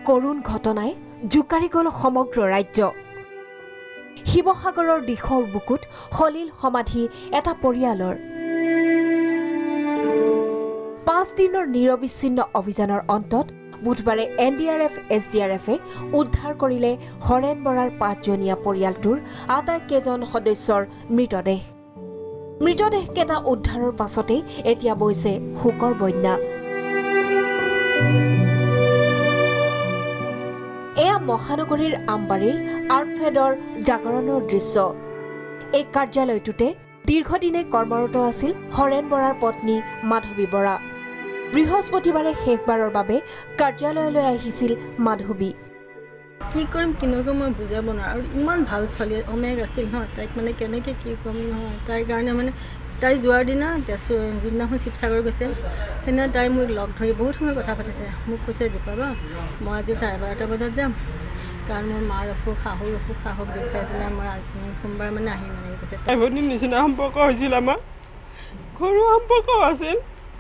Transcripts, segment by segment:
কৰুণ ঘটনাই জোকাৰি গ'ল সমগ্ৰ ৰাজ্য শিৱসাগৰৰ দিখৌৰ বুকুত হলিল সমাধি এটা পৰিয়ালৰ 5 দিনৰ নিৰবিচ্ছিন্ন অভিযানৰ অন্তত বুধবাৰে NDRF SDRFে উদ্ধাৰ কৰিলে হৰেণ বৰাৰ 5জনীয়া পৰিয়ালটোৰ আটাইকেইজন সদস্যৰ মৃতদেহ কেইটা উদ্ধাৰৰ পাছতে এতিয়া বৈছে শোকৰ বন্যা এয়া মহানগৰীৰ আমবাৰীৰ আৰ্টফেডৰ জাগৰণৰ দৃশ্য এই কাৰ্যালয়টোতে দীৰ্ঘদিনে কৰ্মৰত আছিল হৰেণ বৰাৰ পত্নী মাধৱী বৰা বৃহস্পতিবাৰে শেষবাৰৰ বাবে কাৰ্যালয়লৈ আহিছিল মাধৱী কি কৰিম কিনকো মই বুজাব নোৱাৰো আৰু ইমান ভাল চলি অমেগ আছিল ন তাইক মানে কেনেকৈ কি কম নহয় তাইৰ কাৰণে মানে তাই যোৱাৰ দিনা যিদিনাখন শিৱসাগৰ গৈছে সেইদিনা তাই মোক লগ ধৰি বহুত সময় কথা পাতিছে মোক কৈছে দীপাবা মই আজি 12:30 বজাত যাম কাৰণ মোৰ মাৰ অসুখ সাহস দেখুৱাই পেলাই মই সোমবাৰ মানে আহিম মানে কৈছে তাই ভনীৰ নিচিনা সম্পৰ্ক হৈছিল আমাৰ ঘৰুৱা সম্পৰ্ক আছিল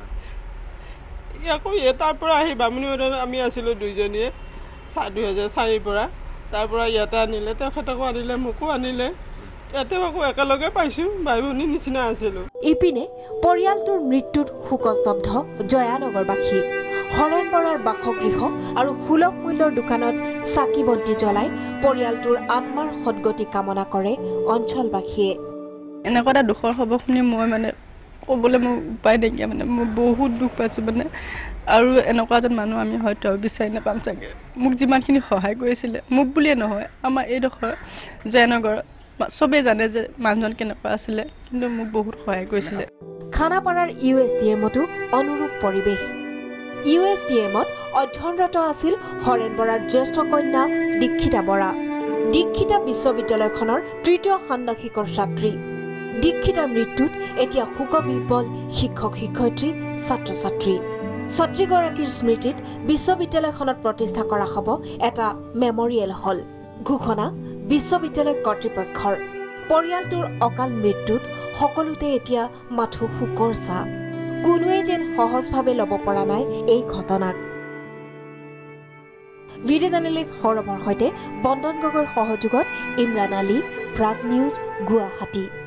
ইয়াকো তাৰ পৰা আহি বামুণীমৈদামত আমি আছিলোঁ দুইজনীয়ে 2004 পৰা তাৰ পৰা ইয়াতে আনিলে তেখেতকো আনিলে মোকো আনিলে ইয়াতে আকৌ একেলগে পাইছোঁ ভাই ভনীৰ নিচিনা আছিলোঁ ইপিনে পৰিয়ালটোৰ মৃত্যুত শোকস্তব্ধ জয়ানগৰবাসী হৰেণ বৰাৰ বাসগৃহ আৰু সুলভ মূল্যৰ দোকানত চাকি বন্তি জ্বলাই পৰিয়ালটোৰ আত্মাৰ সদ্গতি কামনা কৰে অঞ্চলবাসীয়ে এনেকুৱা এটা দুখৰ খবৰ শুনি মই মানে ক'বলৈ মোৰ উপায় নাইকিয়া মানে মই বহুত দুখ পাইছোঁ মানে আৰু এনেকুৱা এজন মানুহ আমি হয়তো বিচাৰি নাপাম চাগে মোক যিমানখিনি সহায় কৰিছিলে মোক বুলিয়ে নহয় আমাৰ এইডোখৰ জয়নগৰ চবেই জানে যে মানুহজন কেনেকুৱা আছিলে কিন্তু মোক বহুত সহায় কৰিছিলে খানাপাৰাৰ USDMতো অনুৰূপ পৰিৱেশ USDMত অধ্যয়নৰত আছিল হৰেণ বৰাৰ জ্যেষ্ঠ কন্যা দীক্ষিতা বৰা দীক্ষিতা বিশ্ববিদ্যালয়খনৰ 3য় ষাণ্মাসিকৰ ছাত্ৰী দীক্ষিতাৰ মৃত্যুত এতিয়া শোকবিহ্বল শিক্ষক শিক্ষয়িত্ৰী ছাত্ৰীগৰাকীৰ স্মৃতিত বিশ্ববিদ্যালয়খনত প্ৰতিষ্ঠা কৰা হ'ব এটা মেমৰিয়েল হল ঘোষণা বিশ্ববিদ্যালয় কৰ্তৃপক্ষৰ পৰিয়ালটোৰ অকাল মৃত্যুত সকলোতে এতিয়া মাথো শোকৰ ছাঁ কোনোৱে যেন সহজভাৱে ল'ব পৰা নাই এই ঘটনাক ভিডিঅ' জাৰ্নেলিষ্ট সৌৰভৰ সৈতে বন্দন গগৈৰ সহযোগত ইমৰাণ আলী প্ৰাগ নিউজ গুৱাহাটী